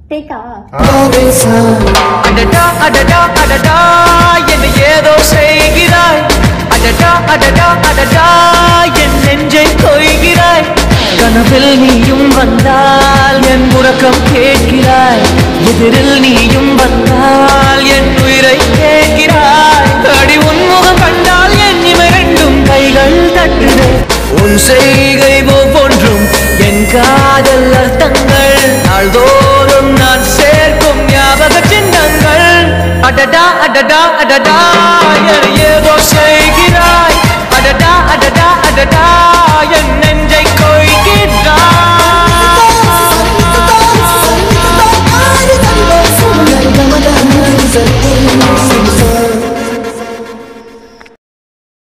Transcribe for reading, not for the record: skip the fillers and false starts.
Teka. அடடா அடடா அடடா என்னை ஏதோ செய்கிறாய். அடடா அடடா அடடா என் நெஞ்சை கொய்கிறாய். கனவில் நீயும் வந்தால் என் உறக்கம் கேட்கிறாய். எதிரில் நீயும் வந்தால் என் உயிரை கேட்கிறாய். அடி உன்முகம் கண்டால் என் இமை ரெண்டும் கைகள் தட்டுதே. உன் செய்கை ஒவ்வொன்றும் என் காதல் அர்த்தங்கள். நாள்தோறும் நான் சேர்க்கும் ஞாபக சின்னங்கள். அடடா அடடா அடடா ஏதோ